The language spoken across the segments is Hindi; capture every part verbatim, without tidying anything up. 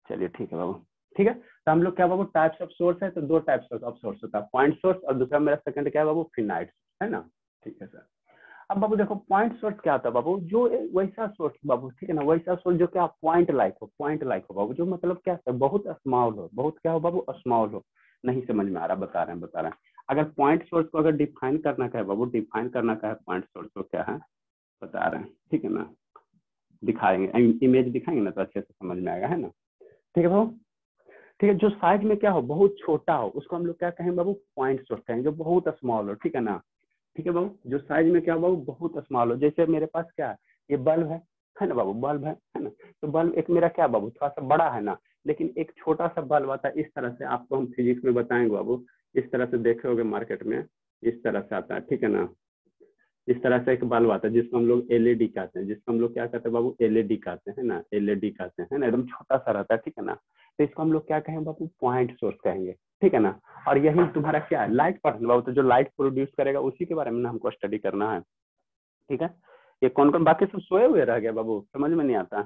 चलिए ठीक है बाबू, ठीक है। तो हम लोग क्या बाबू, टाइप्स ऑफ सोर्स है तो दो टाइप्स ऑफ सोर्स होता है, पॉइंट सोर्स और दूसरा मेरा सेकंड क्या है बाबू, फिनाइट, है ना। ठीक है सर। अब बाबू देखो पॉइंट सोर्स क्या होता है बाबू, जो वैसा सोर्स बाबू, ठीक है ना, वैसा सोर्स जो क्या पॉइंट लाइक हो, पॉइंट लाइक हो बाबू, जो मतलब क्या है बहुत स्मॉल हो, बहुत क्या हो बाबू, स्मॉल हो। नहीं समझ में आ रहा, बता रहे हैं बता रहे हैं। अगर पॉइंट सोर्स को अगर डिफाइन करना क्या है बाबू, डिफाइन करना क्या है पॉइंट सोर्स को क्या है बता रहे हैं, ठीक है ना। दिखाएंगे, इमेज दिखाएंगे ना तो अच्छे से समझ में आएगा, है ना। ठीक है बाबू, ठीक है। जो साइज में क्या हो बहुत छोटा हो उसको हम लोग क्या कहेंगे बाबू, पॉइंट सोर्स कहेंगे, जो बहुत स्मॉल हो, ठीक है ना। ठीक है बाबू, जो साइज में क्या बाबू बहुत स्मॉल हो, जैसे मेरे पास क्या है, ये बल्ब है है ना बाबू, बल्ब है है ना। तो बल्ब एक मेरा क्या बाबू थोड़ा सा बड़ा है ना, लेकिन एक छोटा सा बल्ब आता है इस तरह से, आपको हम फिजिक्स में बताएंगे बाबू। इस तरह से देखे होगे मार्केट में, इस तरह से आता है, ठीक है ना। इस तरह से एक बल्ब आता है जिसको हम लोग एलईडी कहते हैं, जिसको हम लोग क्या कहते हैं बाबू, एलईडी कहते हैं ना, एलईडी कहते हैं ना, एकदम छोटा सा रहता है, ठीक है ना। तो इसको हम लोग क्या कहेंगे बाबू, पॉइंट सोर्स कहेंगे, ठीक है ना। और यही तुम्हारा क्या है, लाइट पर बाबू, तो जो लाइट प्रोड्यूस करेगा उसी के बारे में ना हमको स्टडी करना है, ठीक है। ये कौन कौन बाकी सब सोए हुए रह गए बाबू, समझ में नहीं आता।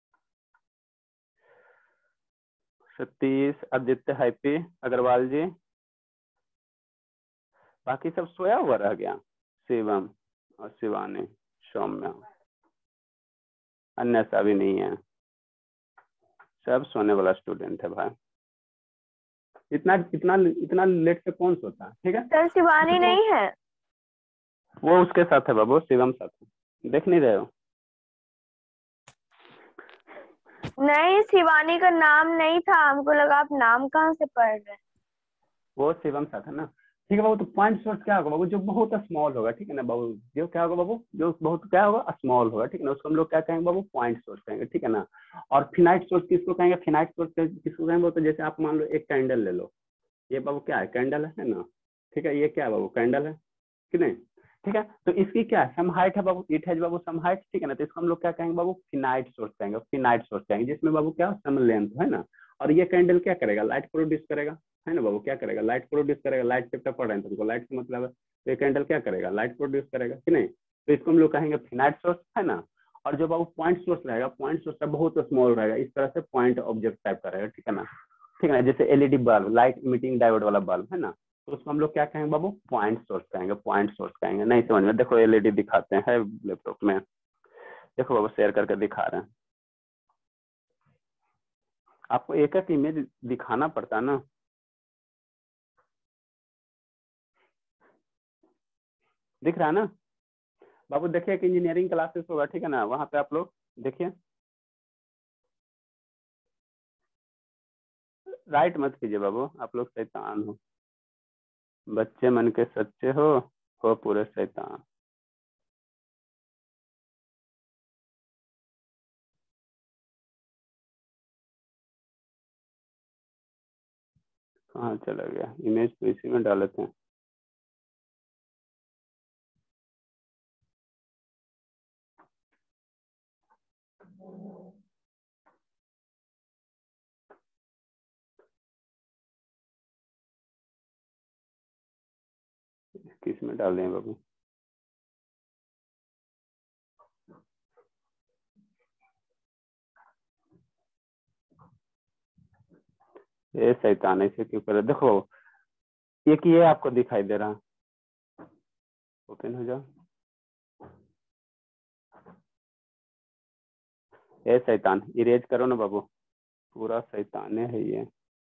सतीश, आदित्य, हैप्पी, अग्रवाल जी, बाकी सब सोया हुआ रह गया। शिवम और शिवानी, सौम्या, अन्य सा भी नहीं है, सब सोने वाला स्टूडेंट है भाई। इतना इतना इतना लेट से कौन सोता है, ठीक है। सर शिवानी नहीं है, वो उसके साथ है बाबू, शिवम साथ है, देख नहीं रहे हो। नहीं शिवानी का नाम नहीं था, हमको लगा आप नाम कहाँ से पढ़ रहे हैं। वो शिवम साथ है ना, ठीक है बाबू। तो पॉइंट सोर्स क्या होगा बाबू, जो बहुत स्मॉल होगा, ठीक है ना बाबू, जो क्या होगा बाबू, जो बहुत क्या होगा स्मॉल होगा, ठीक है ना, उसको हम लोग क्या कहेंगे बाबू, पॉइंट सोर्स कहेंगे, ठीक है ना। और फिनाइट सोर्स किसको कहेंगे, फिनाइट सोर्स किसको कहेंगे, तो जैसे आप मान लो एक कैंडल ले लो, ये बाबू क्या है, कैंडल है ना, ठीक है। ये क्या है बाबू, कैंडल है कि नहीं, ठीक है। तो इसकी क्या है, सम हाइट है बाबू, इट हैज बाबू सम हाइट, ठीक है ना। तो इसको हम लोग क्या कहेंगे बाबू, फिनाइट सोर्स कहेंगे, फिनाइट सोर्स कहेंगे, जिसमें बाबू क्या सम लेंथ है ना। और ये कैंडल क्या करेगा, लाइट प्रोड्यूस करेगा, है ना बाबू, क्या करेगा, लाइट प्रोड्यूस करेगा। लाइट चैप्टर पढ़ रहे हैं तुमको, लाइट से मतलब है, तो ये कैंडल क्या करेगा, लाइट प्रोड्यूस करेगा कि नहीं। तो इसको हम लोग कहेंगे फिनाइट सोर्स, है ना। और जो बाबू पॉइंट सोर्स रहेगा, पॉइंट सोर्स बहुत स्मॉल रहेगा, इस तरह से पॉइंट ऑब्जेक्ट टाइप का रहेगा, ठीक है ना। ठीक है ना, जैसे LED bulb, light emitting diode वाला बल्ब है ना, तो उसको हम लोग क्या कहेंगे बाबू, पॉइंट सोर्स कहेंगे, पॉइंट सोर्स कहेंगे। नहीं समझ में, देखो एलईडी दिखाते हैं लैपटॉप में, देखो बाबू शेयर करके दिखा रहे हैं। आपको एक एक इमेज दिखाना पड़ता है ना। दिख रहा है ना बाबू, देखिए एक इंजीनियरिंग क्लासेस होगा, ठीक है ना, वहां पे आप लोग देखिए, राइट मत कीजिए बाबू, आप लोग शैतान हो, बच्चे मन के सच्चे हो हो पूरे शैतान। कहाँ चला गया इमेज, तो इसी में डालते हैं। किस में डाल दें बाबू, ये शैतान ऐसे क्यों करे, देखो एक ये आपको दिखाई दे रहा, ओपन हो जाओ। ये शैतान इरेज करो ना बाबू, पूरा शैतान है ये।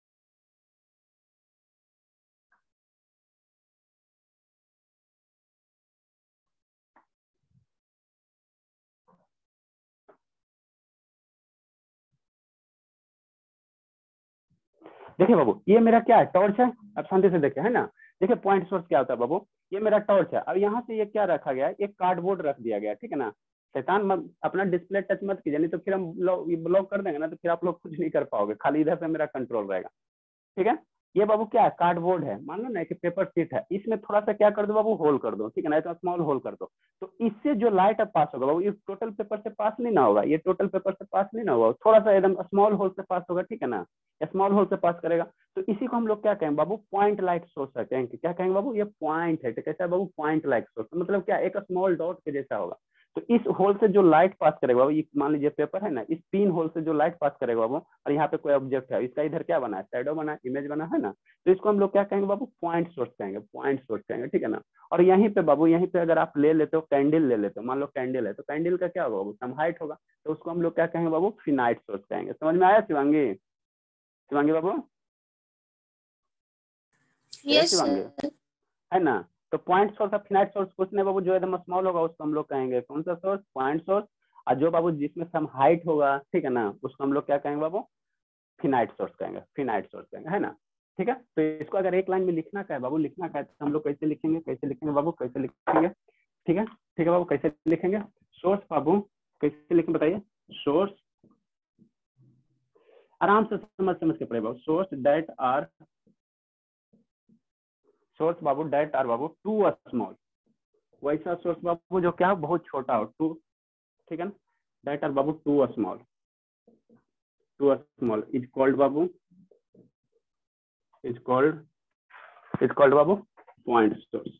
देखिए बाबू, ये मेरा क्या है, टॉर्च है। अब शांति से देखे, है ना। देखिए पॉइंट सोर्स क्या होता है बाबू, ये मेरा टॉर्च है। अब यहाँ से ये क्या रखा गया है, एक कार्डबोर्ड रख दिया गया, ठीक है ना। शैतान मत अपना डिस्प्ले टच मत कीजिए, नहीं तो फिर हम ब्लॉक कर देंगे ना, तो फिर आप लोग कुछ नहीं कर पाओगे, खाली इधर से मेरा कंट्रोल रहेगा, ठीक है। ये बाबू क्या है, कार्डबोर्ड है, मान लो ना कि पेपर शीट है, इसमें थोड़ा सा क्या कर दो बाबू, होल कर दो, ठीक है ना, इतना स्मॉल होल कर दो। तो इससे जो लाइट अब पास होगा बाबू, ये टोटल पेपर से पास नहीं ना होगा, ये टोटल पेपर से पास नहीं ना होगा, थोड़ा सा एकदम स्मॉल होल से पास होगा, ठीक है ना, स्मॉल होल से पास करेगा। तो इसी को हम लोग क्या कहेंगे बाबू, पॉइंट लाइट सोर्स है, कहेंगे क्या कहेंगे बाबू, ये पॉइंट है, तो कैसा है बाबू, पॉइंट लाइट सोर्स, मतलब क्या एक स्मॉल डॉट के जैसा होगा। तो इस होल से जो लाइट पास करेगा बाबू, ये मान लीजिए पेपर है ना, इस तीन होल से जो लाइट पास करेगा बाबू, और यहाँ पे कोई ऑब्जेक्ट है, इसका इधर क्या बना है, शैडो बना है, इमेज बना है ना, तो इसको हम लोग क्या कहेंगे बाबू, पॉइंट सोर्स कहेंगे, पॉइंट सोर्स कहेंगे, ठीक है ना। और यहीं पे बाबू, यहीं पे अगर आप ले लेते हो कैंडल ले लेते हो, मान लो कैंडल है, तो कैंडल का क्या होगा बाबू, सम हाइट होगा, तो उसको हम लोग क्या कहेंगे बाबू, फिनाइट सोर्स कहेंगे। समझ में आया शिवांगी, शिवांगी बाबू? यस शिवांगी है ना। तो पॉइंट सोर्स और फिनाइट सोर्स कुछ नहीं बाबू, जो एकदम स्मॉल होगा उसको हम लोग कहेंगे कौन सा सोर्स, पॉइंट सोर्स। और जो बाबू जिसमें सम हाइट होगा, ठीक है ना, उसको हम लोग क्या कहेंगे बाबू, फिनाइट सोर्स कहेंगे, फिनाइट सोर्स कहेंगे, है ना। ठीक है, तो इसको अगर एक लाइन में लिखना का है बाबू, लिखना का है तो हम लोग कैसे लिखेंगे, कैसे लिखेंगे बाबू, कैसे लिखेंगे, ठीक है, ठीक है बाबू, कैसे लिखेंगे, सोर्स बाबू कैसे लिखेंगे बताइए, सोर्स, आराम से समझ समझ के पढ़े बाबू, सोर्स दैट आर, सोर्स बाबू डेट आर बाबू टू स्मॉल, वैसा सोर्स बाबू जो क्या हो बहुत छोटा हो, टू, ठीक है ना, डेट आर बाबू too small, too small is called बाबू, इज कॉल्ड, इज कॉल्ड बाबू पॉइंट सोर्स।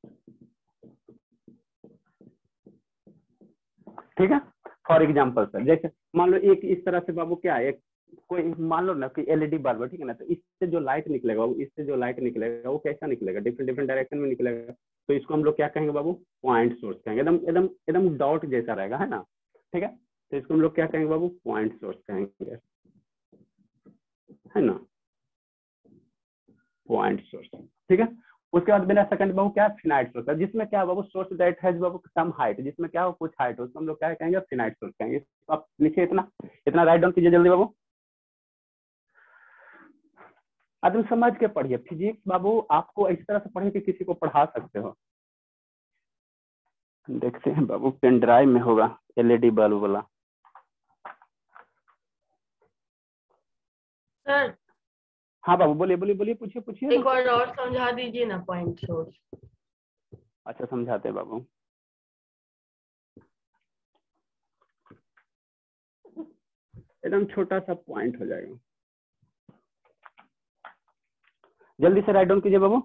ठीक है, फॉर एग्जाम्पल सर, जैसे मान लो एक इस तरह से बाबू क्या है, एक कोई मान लो ना कि एलईडी बल्ब है, ठीक है ना, तो इससे जो लाइट निकलेगा बाबू, इससे जो लाइट निकलेगा वो कैसा निकलेगा, डिफरेंट डिफरेंट डायरेक्शन में निकलेगा, तो इसको हम लोग क्या कहेंगे बाबू, पॉइंट सोर्स कहेंगे, एकदम एकदम एकदम डॉट जैसा रहेगा, है ना। ठीक है, तो इसको हम लोग क्या कहेंगे बाबू, पॉइंट सोर्स कहेंगे, है ना, पॉइंट सोर्स। ठीक है, उसके बाद बिना सेकंड बाबू क्या, फिनाइट सोर्स है, जिसमें क्या बाबू, सोर्स दैट हैज बाबू सम हाइट, जिसमें क्या हो कुछ हाइट हो, उसको हम लोग क्या कहेंगे, फिनाइट सोर्स कहेंगे। तो आप लिखिए, इतना इतना राइट डाउन कीजिए जल्दी बाबू, आदमी समझ के पढ़िए। फिजिक्स बाबू आपको इस तरह से पढ़िए कि किसी को पढ़ा सकते हो। देखते हैं बाबू, पेन ड्राइव में होगा एलईडी बल्ब वाला। सर हाँ बाबू, बोलिए बोलिए बोलिए, पूछिए पूछिए। एक बार और समझा दीजिए ना पॉइंट सोर्स। अच्छा समझाते हैं बाबू, एकदम छोटा सा पॉइंट हो जाएगा, जल्दी से राइट डाउन कीजिए बाबू।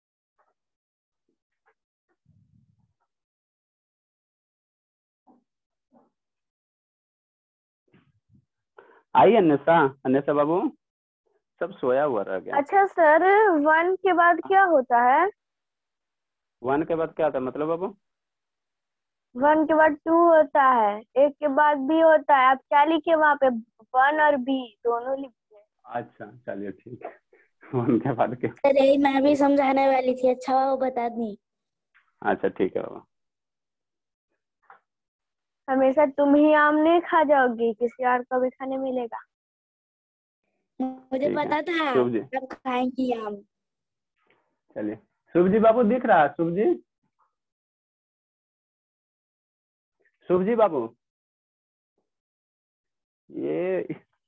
आई अन्यसा, अन्यसा बाबू सब सोया हुआ रह गया। अच्छा सर, वन के बाद क्या होता है? वन के बाद क्या आता है मतलब बाबू? वन के बाद टू होता है, एक के बाद बी होता है, आप क्या लिखे वहाँ पे, वन और बी दोनों लिखिए। अच्छा चलिए ठीक है, वन के बाद क्या? अरे मैं भी समझाने वाली थी, अच्छा वो बता दी। अच्छा ठीक है बाबा, हमेशा तुम ही आम नहीं खा जाओगी, किसी और को भी खाने मिलेगा। मुझे ठीक पता है था शुभ जी, आप खाएंगी आम। चलिए शुभ जी बाबू दिख रहा है, शुभ जी, शुभ जी बाबू, ये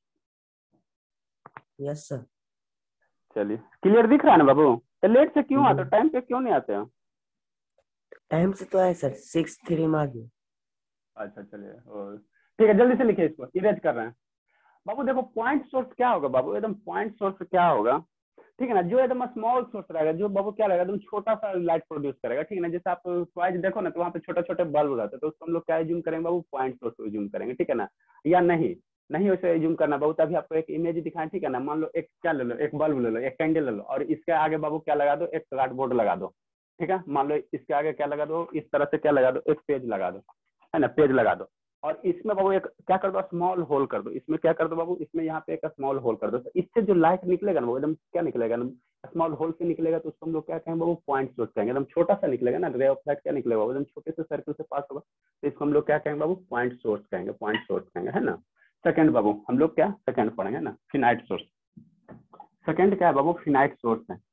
यस सर। चलिए क्लियर दिख रहा है ना बाबू? तो लेट से क्यों आते हो, टाइम पे क्यों नहीं आते हो? टाइम से तो है सर, सिक्स थ्री में आ गए। अच्छा चलिए, और ठीक है, जल्दी से लिखिए, इसको इरेज कर रहे हैं बाबू। देखो पॉइंट सोर्स क्या होगा बाबू, एकदम पॉइंट सोर्स क्या होगा, ठीक है ना, जो एकदम स्मॉल सोर्स रहेगा, जो बाबू क्या रहेगा, एकदम छोटा सा लाइट प्रोड्यूस करेगा, ठीक है ना। जैसे आप टॉयज देखो ना, तो वहाँ पे छोटे छोटे बल्ब रहते हैं, तो उसको हम लोग क्या जूम करेंगे बाबू, पॉइंट सोर्स जूम करेंगे, ठीक है ना। या नहीं नहीं वैसे जूम करना बाबू, तभी आपको एक इमेज दिखाएं, ठीक है ना। मान लो एक क्या ले लो, एक बल्ब ले लो, एक कैंडल ले लो, और इसके आगे बाबू क्या लगा दो, एक कार्डबोर्ड लगा दो, ठीक है। मान लो इसके आगे क्या लगा दो, इस तरह से क्या लगा दो, एक पेज लगा दो, है ना, पेज लगा दो। और इसमें बाबू एक क्या कर दो, स्मॉल होल कर दो, इसमें क्या कर दो बाबू, इसमें यहाँ पे एक स्मॉल होल कर दो, तो इससे जो लाइट निकलेगा ना वो एकदम क्या निकलेगा, स्मॉल होल से निकलेगा, तो उसको हम लोग क्या कहेंगे बाबू, पॉइंट सोर्स कहेंगे। एकदम छोटा सा निकलेगा ना, रे ऑफ लाइट क्या निकलेगा एकदम छोटे से सर्कल से पास होगा, तो इसको हम लोग क्या कहेंगे बाबू, पॉइंट सोर्स कहेंगे, पॉइंट सोर्स कहेंगे, है ना। सेकंड बाबू हम लोग क्या सेकंड पढ़ेंगे ना, फिनाइट सोर्स। सेकंड क्या है बाबू, फिनाइट सोर्स है।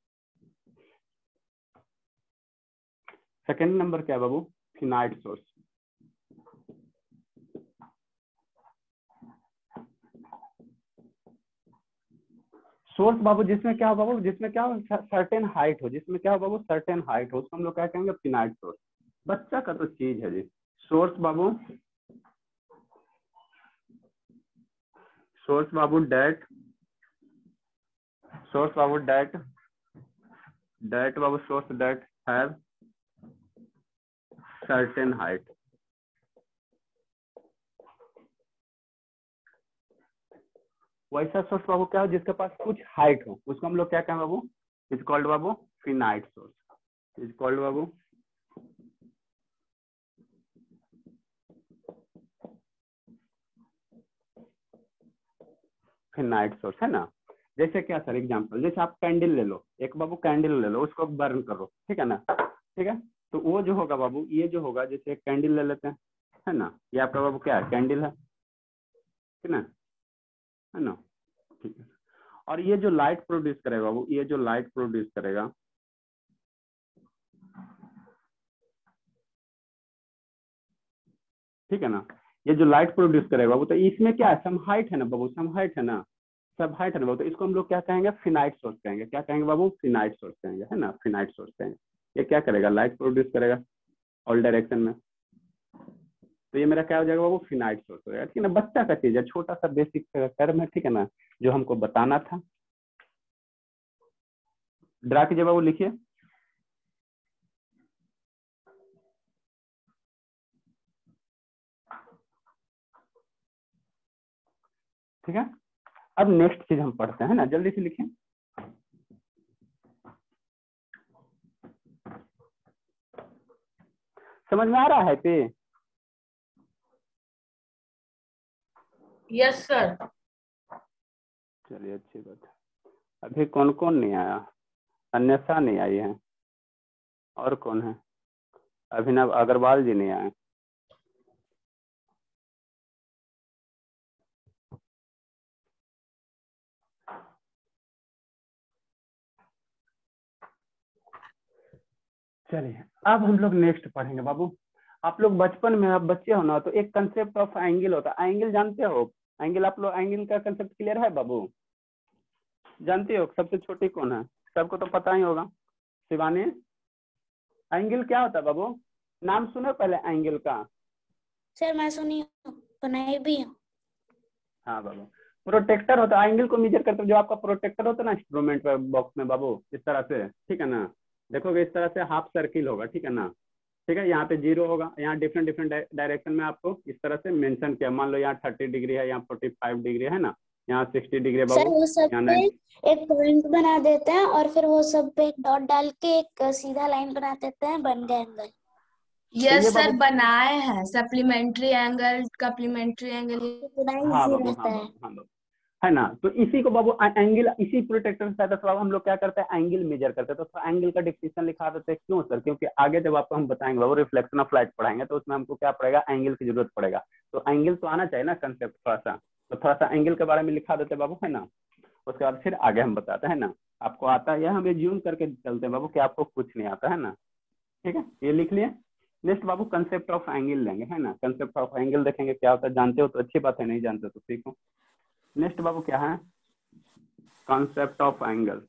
सेकंड नंबर क्या है बाबू, फिनाइट सोर्स। सोर्स बाबू जिसमें क्या हो बाबू, जिसमें क्या हो सर्टेन हाइट हो, जिसमें क्या हो बाबू, सर्टेन हाइट हो, उसको हम लोग क्या कहेंगे, फिनाइट सोर्स। बच्चा का तो चीज है जी। सोर्स बाबू, सोर्स बाबू डेट, सोर्स बाबू डेट, डेट बाबू source that have certain height, वैसा सोर्स बाबू क्या हो जिसके पास कुछ हाइट हो, उसको हम लोग क्या कहें बाबू, इज कॉल्ड बाबू फिनाइट सोर्स, इज कॉल्ड बाबू फिनाइट सोर्स, है ना। जैसे क्या सर एग्जांपल, जैसे आप कैंडल ले लो, एक बाबू कैंडल ले लो, उसको बर्न करो, ठीक है ना, ठीक है। तो वो जो होगा बाबू, ये जो होगा, जैसे एक कैंडल ले लेते हैं, है ना, ये आपका बाबू क्या है, कैंडल है, ठीक ना, है ना, ठीक है। और ये जो लाइट प्रोड्यूस करेगा बाबू, ये जो लाइट प्रोड्यूस करेगा, ठीक है ना, ये जो लाइट प्रोड्यूस करेगा बाबू, तो इसमें क्या है, सम हाइट है ना बाबू, सम हाइट है ना, सब हाइट है ना बाबू, तो इसको हम लोग क्या कहेंगे, फिनाइट सोर्स कहेंगे, क्या कहेंगे बाबू, फिनाइट सोर्स कहेंगे, है ना, फिनाइट सोर्स कहेंगे। ये क्या करेगा, लाइट प्रोड्यूस करेगा ऑल डायरेक्शन में, तो ये मेरा क्या हो जाएगा बाबू, फिनाइट सोर्स हो जाएगा, ठीक है ना। बच्चा का चीज है, छोटा सा बेसिक टर्म है, ठीक है ना, जो हमको बताना था। ड्रा कीजिए बाबू, लिखिए। ठीक है, अब नेक्स्ट चीज हम पढ़ते हैं ना, जल्दी से लिखिए। समझ में आ रहा है पे? Yes sir. चलिए अच्छी बात है। अभी कौन कौन नहीं आया, अन्यथा नहीं आई है, और कौन है, अभिनव अग्रवाल जी नहीं आए। चलिए अब हम लोग नेक्स्ट पढ़ेंगे बाबू। आप लोग बचपन में, आप बच्चे हो ना, तो एक कंसेप्ट ऑफ एंगल होता है, एंगल जानते हो, एंगल, आप लोग एंगल का कंसेप्ट क्लियर है बाबू, जानते हो सबसे छोटी कौन है, सबको तो पता ही होगा, शिवानी। एंगल क्या होता है बाबू, नाम सुनो पहले एंगल का। सर मैं सुनी हूँ, बनाई भी हूँ। हाँ बाबू, प्रोटेक्टर होता है, एंगल को मेजर करते जो आपका प्रोटेक्टर होता है ना इंस्ट्रूमेंट बॉक्स में बाबू, इस तरह से, ठीक है ना, देखोगे इस तरह से हाफ सर्किल होगा, ठीक है ना, ठीक है, यहाँ पे जीरो होगा, यहाँ डिफरेंट डिफरेंट डायरेक्शन में आपको इस तरह से मेंशन किया, मान लो यहाँ थर्टी डिग्री है, यहाँ फोर्टी फाइव डिग्री है ना, यहाँ सिक्सटी डिग्री है सर बाबू, वो सब यहाँ पे नाइन। एक पॉइंट बना देते हैं और फिर वो सब पे एक डॉट डाल के एक सीधा लाइन बना देते हैं, बन गया एंगल। तो ये यस सर, बाबू, बनाए हैं सप्लीमेंट्री एंगल, कप्लीमेंट्री एंगल। पूरा हाँ इजी बाबू, रहता हाँ है। बाबू, हाँ बाबू, है ना। तो इसी को बाबू एंगल, इसी प्रोटेक्टर से बाबू हम लोग क्या करते हैं, एंगल मेजर करते हैं, तो एंगल का डिफिनेशन लिखा देते हैं। क्यों सर, क्योंकि आगे जब आपको हम बताएंगे बाबू रिफ्लेक्शन ऑफ लाइट पढ़ाएंगे, तो उसमें हमको क्या पड़ेगा, एंगल की जरूरत पड़ेगा, तो एंगल तो आना चाहिए ना कंसेप्ट थोड़ा सा, तो थोड़ा सा एंगल के बारे में लिखा देते हैं बाबू, है ना। उसके बाद फिर आगे हम बताते हैं ना, आपको आता है, हम एज्यूम करके चलते हैं बाबू कि आपको कुछ नहीं आता है ना, ठीक है, ये लिख लिए। नेक्स्ट बाबू कंसेप्ट ऑफ एंगल लेंगे, है ना, कंसेप्ट ऑफ एंगल देखेंगे क्या होता है, जानते हो तो अच्छी बात है, नहीं जानते तो सीखो। नेक्स्ट बाबू क्या है, कॉन्सेप्ट ऑफ एंगल,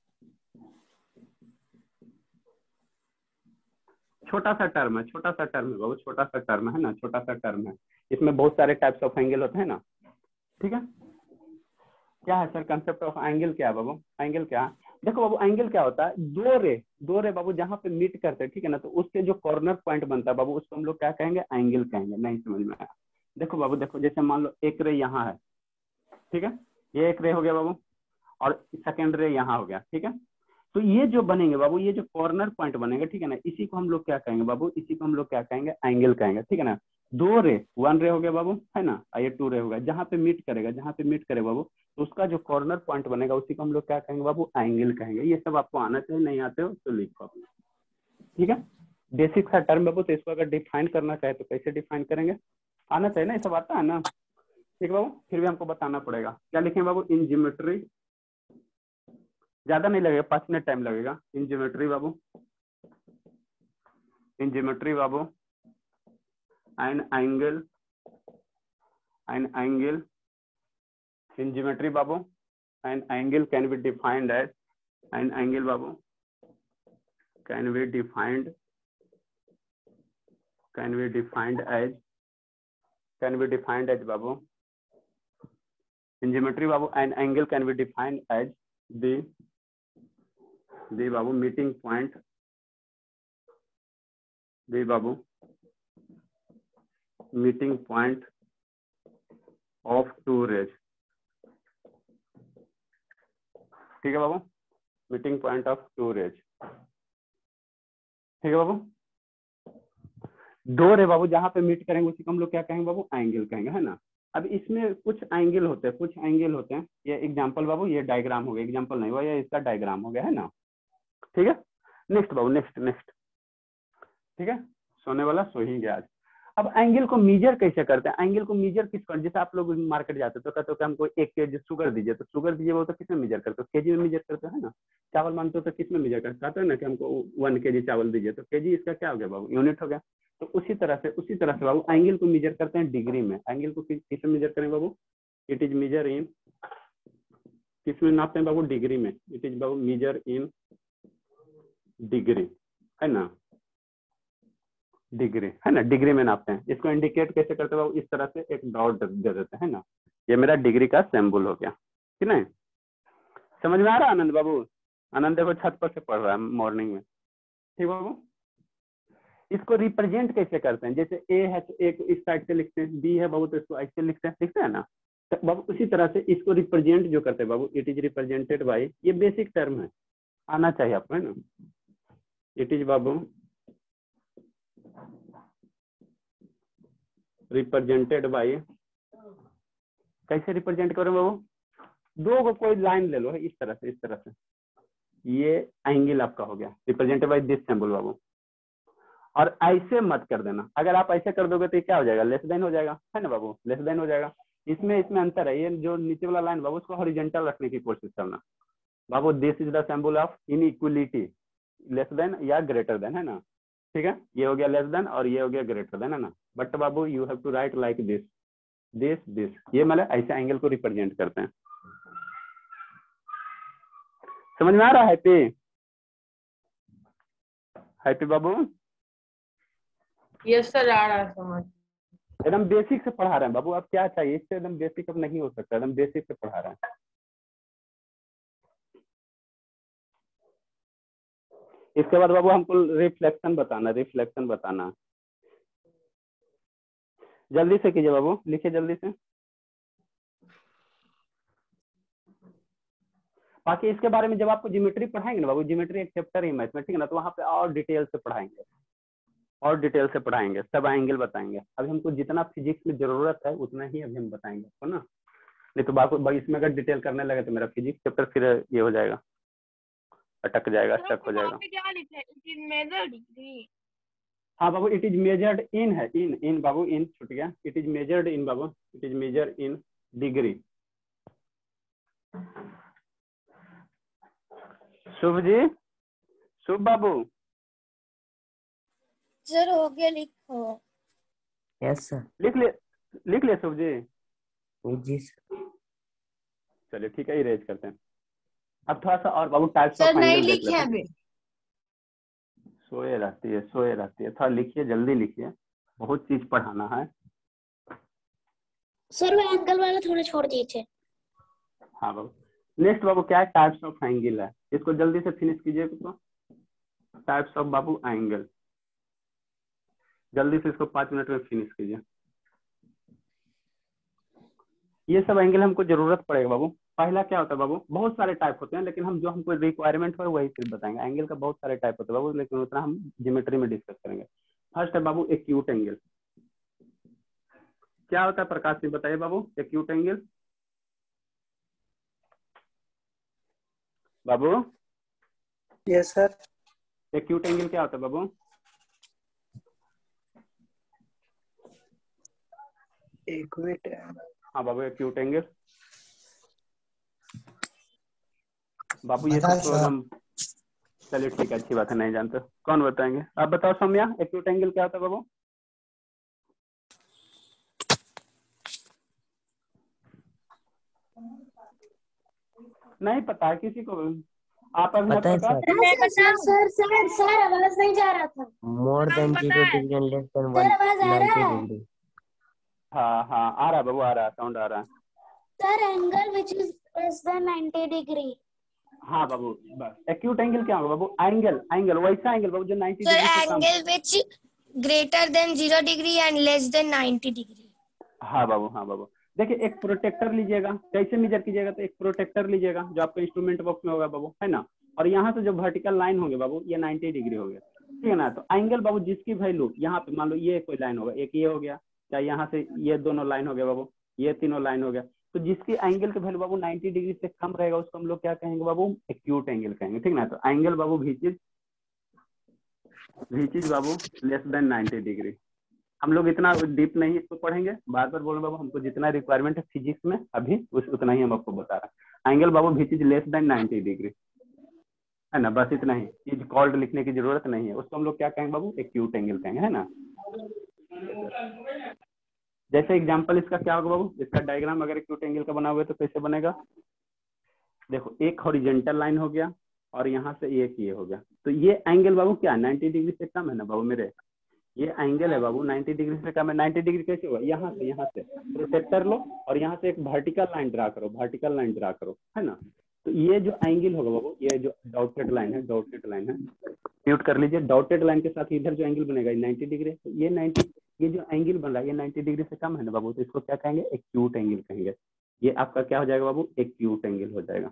छोटा सा टर्म है, छोटा सा टर्म है बाबू, छोटा सा टर्म है ना, छोटा सा टर्म है, इसमें बहुत सारे टाइप्स ऑफ एंगल होते हैं ना, ठीक है। क्या है सर कंसेप्ट ऑफ एंगल, क्या है बाबू, एंगल क्या है, देखो बाबू एंगल क्या होता है, दो रे, दो रे बाबू जहाँ पे मीट करते हैं, ठीक है ना, तो उससे जो कॉर्नर पॉइंट बनता है बाबू, उसको हम लोग क्या कहेंगे, एंगल कहेंगे। नहीं समझ में आया, देखो बाबू, देखो जैसे मान लो एक रे यहाँ है, ठीक है, ये एक रे हो गया बाबू, और सेकेंड रे यहाँ हो गया, ठीक है, तो ये जो बनेंगे बाबू, ये जो कॉर्नर पॉइंट बनेंगे, ठीक है ना, इसी को हम लोग क्या कहेंगे बाबू, इसी को हम लोग क्या कहेंगे, एंगल कहेंगे, ठीक है ना। दो रे, वन रे हो गया बाबू, है ना, ये टू रे होगा, जहाँ पे मीट करेगा, जहाँ पे मीट करे बाबू, तो उसका जो कॉर्नर पॉइंट बनेगा, उसी को हम लोग क्या कहेंगे बाबू, एंगल कहेंगे। ये सब आपको आना चाहिए, नहीं आते हो तो लिखो अपना, ठीक है। बेसिक सा टर्म बाबू, तो इसको अगर डिफाइन करना चाहे तो कैसे डिफाइन करेंगे, आना चाहिए ना, ये सब आता है ना, ठीक है बाबू, फिर भी हमको बताना पड़ेगा। क्या लिखें बाबू, इन ज्योमेट्री, ज्यादा नहीं लगेगा, पांच मिनट टाइम लगेगा। इन ज्योमेट्री बाबू, इन ज्योमेट्री बाबू, an angle, an angle, in geometry बाबू, an angle can be defined as, an angle बाबू can be defined, can be defined as, can be defined as बाबू, in geometry babu an angle can be defined as the the babu meeting point, the babu meeting point of two rays, ठीक है बाबू, meeting point of two rays. ठीक है बाबू, दो रे बाबू जहाँ पे मीट करेंगे उसी को हम लोग क्या कहेंगे बाबू, एंगल कहेंगे, है ना। अब इसमें कुछ एंगल होते हैं, कुछ एंगल होते हैं। ये एग्जांपल बाबू, ये डायग्राम हो गया, एग्जांपल नहीं हुआ, ये इसका डायग्राम हो गया, है ना। ठीक है, नेक्स्ट बाबू, नेक्स्ट नेक्स्ट ठीक है, सोने वाला सो ही गया आज। अब एंगल को मीजर कैसे करते हैं, एंगल को मीजर किस कर, जैसे आप लोग मार्केट जाते तो कहते हो कि हमको एक केजी शुगर दीजिए, तो शुगर दीजिए वो तो किस में मीजर करते हो, केजी में मीजर करते हो, है ना। चावल मांगते हो तो किस में मीजर करते कहते हो ना कि हमको वन केजी चावल दीजिए, तो केजी इसका क्या हो गया बाबू, यूनिट हो गया। तो उसी तरह से उसी तरह से बाबू एंगल को मीजर करते हैं डिग्री में। एंगल को किस में मीजर करें बाबू, इट इज मीजर इन, किस में नापते हैं बाबू, डिग्री में। इट इज बाबू मीजर इन डिग्री, है ना, डिग्री, है ना, डिग्री में नापते हैं। इसको इंडिकेट कैसे करते हैं बाबू, इस तरह से एक डॉट दे देते हैं ना, ये मेरा डिग्री का सिंबल हो गया, ठीक है। समझ में आ रहा है आनंद बाबू? आनंद देखो छत पर से पढ़ रहा है मॉर्निंग में, ठीक बाबू। इसको रिप्रेजेंट कैसे करते हैं, जैसे ए है तो ए को इस साइड से लिखते हैं, बी है बाबू तो इसको ऐसे लिखते हैं, लिखते हैं ना। तो बाबू उसी तरह से इसको रिप्रेजेंट जो करते हैं बाबू, इट इज रिप्रेजेंटेड बाय, ये बेसिक टर्म है, आना चाहिए आपको, है ना। इट इज बाबू रिप्रेजेंटेड बाय, कैसे रिप्रेजेंट करें बाबू, दो को कोई लाइन ले लो है इस तरह से, इस तरह से, ये एंगल आपका हो गया, रिप्रेजेंटेड बाय दिस सिंबल बाबू। और ऐसे मत कर देना, अगर आप ऐसे कर दोगे तो क्या हो जाएगा, लेस देन हो जाएगा, है ना बाबू, लेस देन हो जाएगा। इसमें इसमें अंतर है, ये जो नीचे वाला लाइन बाबू उसको हॉरिजॉन्टल रखने की कोशिश करना बाबू। This is the symbol of inequality, less than या ग्रेटर देन, है ना। ठीक है, ये हो गया लेस देन और ये हो गया ग्रेटर देन, है ना। बट बाबू you have to write like this, this this, ये मतलब ऐसे एंगल को रिप्रेजेंट करते हैं। समझ में आ रहा है हैप्पी, हैप्पी बाबू? यस सर, आ रहा है समझ। एकदम बेसिक से पढ़ा रहे हैं बाबू, अब क्या चाहिए, इससे एकदम बेसिक अब नहीं हो सकता, एकदम बेसिक से पढ़ा रहे हैं। इसके बाद बाबू हमको रिफ्लेक्शन बताना, रिफ्लेक्शन बताना, जल्दी से कीजिए बाबू, लिखिए जल्दी से। बाकी इसके बारे में जब आपको ज्योमेट्री पढ़ाएंगे ना बाबू, ज्योमेट्री एक चैप्टर ही मैथ में, ठीक है ना, तो वहाँ पे और डिटेल से पढ़ाएंगे, और डिटेल से पढ़ाएंगे, सब एंगल बताएंगे। अभी हमको जितना फिजिक्स में जरूरत है उतना ही अभी हम बताएंगे आपको ना, नहीं तो बाकी इसमें अगर डिटेल करने लगे तो मेरा फिजिक्स चैप्टर फिर ये हो जाएगा, अटक जाएगा, स्टक हो जाएगा। क्या लिखा है, इट इज मेजर्ड डिग्री? हाँ बाबू, इट इज मेजर्ड इन है, इन इन बाबू, इन छूट गया, इट इज मेजर्ड इन बाबू, it is measure in degree. Shubh ji, Shubh बाबू। सर हो गया, लिखो। Yes sir. लिख ले, लिख ले शुभ जी। जी सर। चलिए ठीक है, इरेज करते हैं। अब थोड़ा सा और बाबू टाइप्स ऑफ सर नहीं एंगल देख लिखे लेते हैं। अभी। सोए रहती है, सोए रहती है, थोड़ा लिखिए, जल्दी लिखिए, बहुत चीज पढ़ाना है। सर वो एंगल वाला थोड़ा छोड़ दीजिए। हाँ बाबू, नेक्स्ट बाबू क्या है, टाइप्स ऑफ एंगल है, इसको जल्दी से फिनिश कीजिए। तो टाइप्स ऑफ बाबू एंगल, जल्दी से इसको पांच मिनट में फिनिश कीजिए। ये सब एंगल हमको जरूरत पड़ेगा बाबू। पहला क्या होता है बाबू, बहुत सारे टाइप होते हैं, लेकिन हम जो हमको रिक्वायरमेंट हो वही सिर्फ बताएंगे। एंगल का बहुत सारे टाइप होते हैं बाबू, लेकिन उतना हम ज्योमेट्री में डिस्कस करेंगे। फर्स्ट है बाबू एक्यूट एंगल। क्या होता है प्रकाश जी बताइए बाबू, एक्यूट एंगल बाबू। Yes sir. एक्यूट एंगल क्या होता है बाबू? एक मिनट। हाँ बाबू, एक्यूट एंगल बाबू, ये सब तो हम, चलिए ठीक है, अच्छी बात है, नहीं जानते, कौन बताएंगे? आप बताओ सौम्या, एक्यूट एंगल क्या होता है बाबू? नहीं पता है किसी को? आप अभी पता है Prakash? Sir. Sir sir sir sir आवाज नहीं जा रहा था। More than zero degree and less than sir आवाज आ रहा है? डिग्री। हाँ हाँ आ रहा है बाबू, आ रहा है, साउंड आ रहा है। Sir angle which is less than ninety degree. हाँ बाबू, बस एक्यूट एंगल क्या होगा बाबू? एंगल, एंगल वैसा एंगल बाबू जो नाइंटी सर डिग्री से कम। Angle which greater than zero degree and less than ninety degree. हाँ बाबू, हाँ बाबू, देखिए एक प्रोटेक्टर लीजिएगा, कैसे मेजर कीजिएगा, तो एक प्रोटेक्टर लीजिएगा जो आपका इंस्ट्रूमेंट बॉक्स में होगा बाबू, है ना, और यहाँ से जो वर्टिकल लाइन होंगे बाबू ये नाइन्टी डिग्री हो गया, ठीक है ना। तो एंगल बाबू जिसकी वैल्यू यहाँ पे मान लो ये कोई लाइन होगा, एक ये हो गया, चाहे यहाँ से ये दोनों लाइन हो गया बाबू, ये तीनों लाइन हो गया, तो जिसकी एंगल की वैल्यू बाबू नाइन्टी डिग्री से कम रहेगा उसको हम लोग क्या कहेंगे बाबू, एक्यूट एंगल कहेंगे, ठीक ना। तो एंगल बाबू विच इज विच इज बाबू लेस देन नाइन्टी डिग्री। हम लोग इतना डीप नहीं इसको पढ़ेंगे, बार बार बोल रहे बाबू, हमको जितना रिक्वायरमेंट है फिजिक्स में अभी उस उतना ही हम आपको बता रहे हैं। एंगल बाबू which is less than ninety degree, है ना, बस इतना ही, इज कॉल्ड लिखने की जरूरत नहीं है, उसको हम लोग क्या कहेंगे बाबू, एक्यूट एंगल कहेंगे, है ना। जैसे एग्जांपल इसका क्या होगा बाबू, इसका डायग्राम अगर एक्यूट एंगल का बना हुआ है तो कैसे बनेगा, देखो एक हॉरिजॉन्टल लाइन हो गया और यहाँ से एक ये हो गया, तो ये एंगल बाबू क्या नाइन्टी डिग्री से कम है ना बाबू मेरे, ये एंगल है बाबू नाइन्टी डिग्री से कम है। नाइन्टी डिग्री कैसे होगा, यहाँ से यहाँ से प्रोटेक्टर लो और यहाँ से एक वर्टिकल लाइन ड्रा करो, वर्टिकल लाइन ड्रा करो, है ना। तो ये जो एंगल होगा बाबू, ये जो डॉटेड लाइन है, डॉटेड लाइन है, म्यूट कर लीजिए, डॉटेड लाइन के साथ इधर जो एंगल बनेगा नाइन्टी डिग्री, तो ये नाइन्टी, ये जो एंगल बन रहा है ये नाइन्टी डिग्री से कम है ना बाबू, तो इसको क्या कहेंगे, एक्यूट एंगल कहेंगे। ये आपका क्या हो जाएगा बाबू, एक्यूट एंगल हो जाएगा।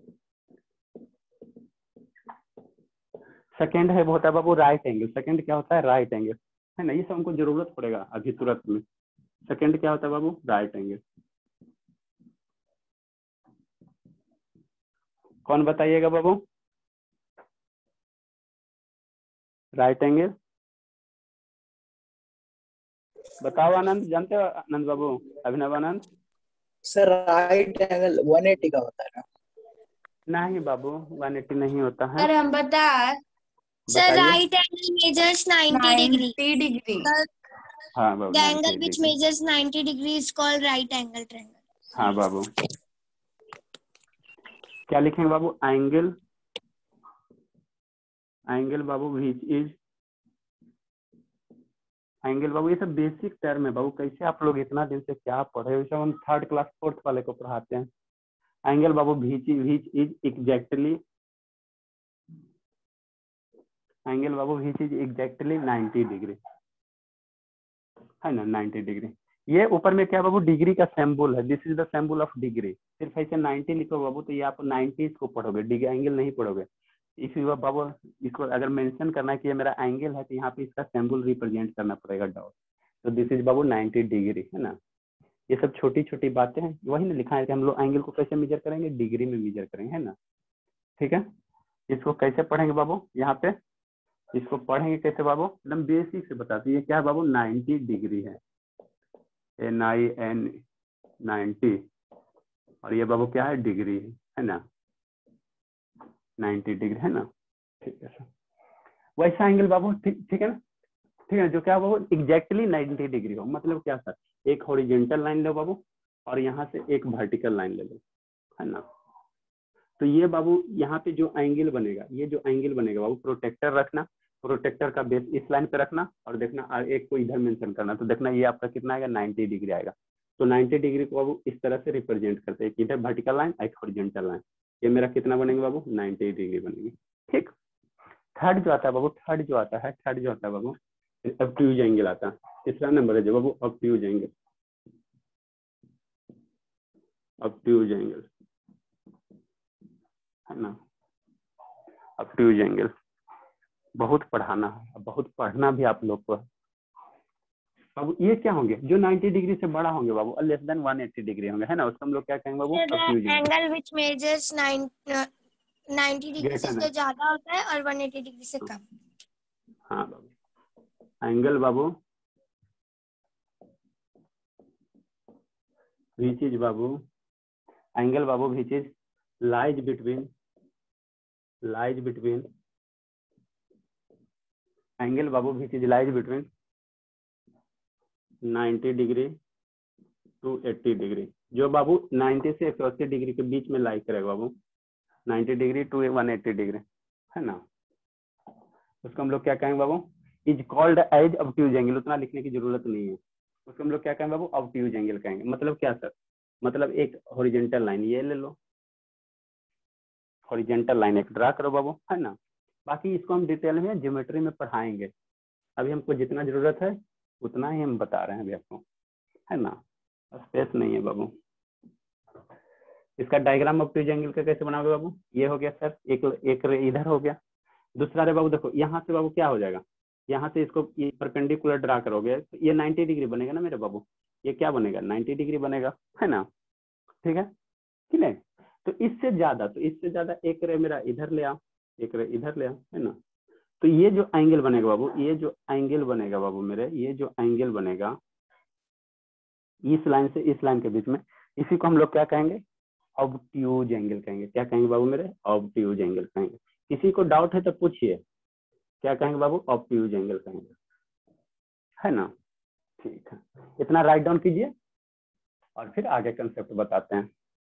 सेकंड है होता है बाबू राइट एंगल, सेकंड क्या होता है, राइट एंगल, है ना, ये सब हमको जरूरत पड़ेगा अभी तुरंत में। सेकंड क्या होता है बाबू, राइट एंगल। कौन बताइएगा बाबू, राइट एंगल बताओ। आनंद जानते हो, आनंद बाबू, Abhinav Anand. Sir right angle one eighty का होता है ना? नहीं बाबू वन एटी नहीं होता है। सर हम बता sir right angle measures ninety degree. Ninety degree. हाँ बाबू, The angle which measures ninety degree is called right angle triangle. हाँ बाबू, क्या लिखेंगे बाबू, एंगल, एंगल बाबू विच इज, एंगल बाबू ये सब बेसिक टर्म है बाबू, कैसे आप लोग इतना दिन से क्या पढ़े हो, सब हम थर्ड क्लास फोर्थ वाले को पढ़ाते हैं। एंगल बाबू which which is exactly, angle बाबू which is exactly ninety degree, है ना, नाइन्टी डिग्री। ये ऊपर में क्या बाबू, डिग्री का सिंबल है, this is the symbol of degree, सिर्फ ऐसे नाइन्टी लिखो बाबू तो ये आप नाइन्टी को पढ़ोगे, डिग्री एंगल नहीं पढ़ोगे। इस बाबू इसको अगर मेंशन करना है कि ये मेरा एंगल है तो यहाँ पे इसका सिंबल रिप्रेजेंट करना पड़ेगा डॉट, तो दिस इज बाबू नाइन्टी डिग्री, है ना। ये सब छोटी छोटी बातें हैं, वही ना लिखा है कि हम लोग एंगल को कैसे मेजर करेंगे, डिग्री में मेजर करेंगे, है ना, ठीक है। इसको कैसे पढ़ेंगे बाबू, यहाँ पे इसको पढ़ेंगे कैसे बाबू, एकदम बेसिक से बताते हैं। ये क्या है बाबू, नाइन्टी डिग्री है, एन आई एन नाइन्टी, और ये बाबू क्या है, डिग्री है ना, नाइन्टी डिग्री, है ना, ठीक है सर। वैसा एंगल बाबू, ठीक ठीक है ना, ठीक है, जो क्या बाबू एग्जैक्टली नाइन्टी डिग्री हो, मतलब क्या सर, एक हॉरिजॉन्टल लाइन लो बाबू और यहाँ से एक वर्टिकल लाइन ले लो, है ना। तो ये बाबू यहाँ पे जो एंगल बनेगा, ये जो एंगल बनेगा बाबू, प्रोटेक्टर रखना, प्रोटेक्टर का बेस इस लाइन पे रखना और देखना एक को इधर मेंशन करना, तो देखना ये आपका कितना आएगा, नाइन्टी डिग्री आएगा। तो नाइन्टी डिग्री को बाबू इस तरह से रिप्रेजेंट करते हैं, इधर वर्टिकल लाइन एक हॉरिजॉन्टल लाइन, ये मेरा कितना बनेंगे बाबू, नाइन्टी डिग्री बनेगी, ठीक। थर्ड जो आता है बाबू, थर्ड जो आता है थर्ड जो आता है बाबू ऑब्ट्यूज एंगल आता है, तीसरा नंबर है जो बाबू ऑब्ट्यूज एंगल, ऑब्ट्यूज एंगल, है ना, ऑब्ट्यूज एंगल बहुत पढ़ाना है, बहुत पढ़ना भी आप लोग को है बाबू। ये क्या होंगे, जो नाइन्टी डिग्री से बड़ा होंगे बाबू, less than one eighty degree होंगे, है ना, उसको हम लोग क्या कहेंगे बाबू, obtuse angle. Angle which measures ninety degree से ज्यादा होता है और वन एटी डिग्री से कम। हाँ बाबू, एंगल बाबू which is बाबू, एंगल बाबू which is lies between, lies between, angle बाबू which is lies between ninety degree to eighty degree, जो बाबू नाइन्टी से एक सौ अस्सी डिग्री के बीच में लाई करेगा बाबू, ninety degree to one eighty degree, है ना, उसको हम लोग क्या कहेंगे बाबू, is called as obtuse angle. उतना लिखने की जरूरत नहीं है, उसको हम लोग क्या कहेंगे बाबू, ऑब्ट्यूज एंगल कहेंगे। मतलब क्या सर, मतलब एक हॉरिजॉन्टल लाइन ये ले लो, हॉरिजॉन्टल लाइन एक ड्रा करो बाबू, है ना। बाकी इसको हम डिटेल में ज्योमेट्री में पढ़ाएंगे, अभी हमको जितना जरूरत है उतना ही हम बता रहे हैं अभी आपको, है ना। स्पेस नहीं है बाबू। इसका डायग्राम ऑब्ट्यूज एंगल का कैसे बनाओगे बाबू? ये हो गया सर, एक एक रे इधर हो गया, दूसरा रे बाबू देखो यहाँ से बाबू क्या हो जाएगा, यहाँ से इसको ये परपेंडिकुलर ड्रा करोगे तो ये नाइन्टी डिग्री बनेगा ना मेरे बाबू, ये क्या बनेगा नाइन्टी डिग्री बनेगा, है ना? ठीक है कि नहीं? तो इससे ज्यादा तो इससे ज्यादा एक रे मेरा इधर ले आओ, एक रे इधर ले आओ, है ना? तो ये जो एंगल बनेगा बाबू, ये जो एंगल बनेगा बाबू मेरे, ये जो एंगल बनेगा इस लाइन से इस लाइन के बीच में, इसी को हम लोग क्या कहेंगे? ऑब्ट्यूज एंगल कहेंगे। क्या कहेंगे बाबू मेरे? ऑब्ट्यूज एंगल कहेंगे। किसी को डाउट है तो पूछिए, क्या कहेंगे बाबू? ऑब्ट्यूज एंगल कहेंगे, है ना? ठीक है, इतना राइट डाउन कीजिए और फिर आगे कंसेप्ट बताते हैं।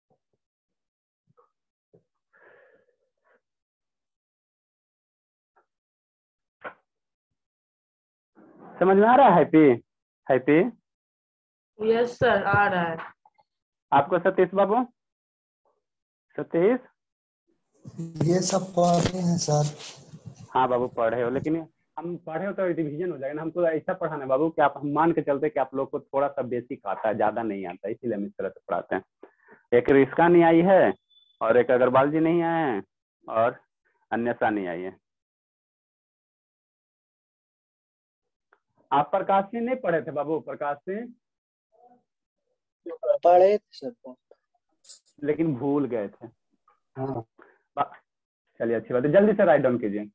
समझ में आ रहा है हैप्पी? हैप्पी यस सर, आ रहा है। आपको सतीश बाबू? सतीश? ये सब पढ़ रहे हैं सर। हाँ बाबू पढ़े हो, लेकिन हम पढ़े हो तो रिवीजन हो जाएगा ना। हमको ऐसा पढ़ाना है बाबू कि आप, हम मान के चलते कि आप लोग को थोड़ा सा बेसिक आता है, ज्यादा नहीं आता, इसीलिए हम इस तरह से पढ़ाते हैं। एक रिस्का नहीं आई है और एक अग्रवाल जी नहीं आए हैं और अन्यथा नहीं आई है। आप प्रकाश सिंह नहीं पढ़े थे बाबू? प्रकाश सिंह पढ़े थे सर, लेकिन भूल गए थे। हाँ। चलिए अच्छी बात है, जल्दी से राइट डाउन कीजिए,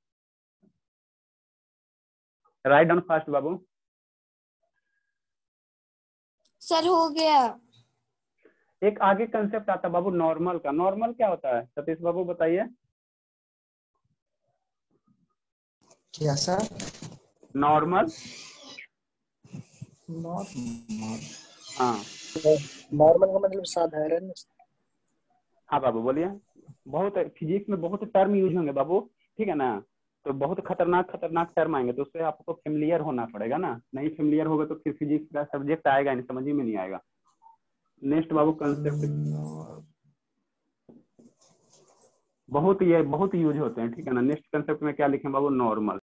राइट डाउन फास्ट बाबू। सर हो गया। एक आगे कंसेप्ट आता बाबू नॉर्मल का। नॉर्मल क्या होता है सतीश बाबू बताइए? क्या सर? नॉर्मल? नॉर्मल, हाँ नॉर्मल का मतलब साधारण। हाँ बाबू बोलिए। बहुत फिजिक्स में बहुत टर्म यूज होंगे बाबू, ठीक है ना? तो बहुत खतरनाक खतरनाक टर्म आएंगे, तो उससे आपको फेमिलियर होना पड़ेगा ना। नहीं फेमिलियर होगा तो फिर फिजिक्स का सब्जेक्ट आएगा नहीं, समझ में नहीं आएगा। नेक्स्ट बाबू कंसेप्ट बहुत ये बहुत यूज होते हैं, ठीक है ना? नेक्स्ट कंसेप्ट में क्या लिखें बाबू? नॉर्मल।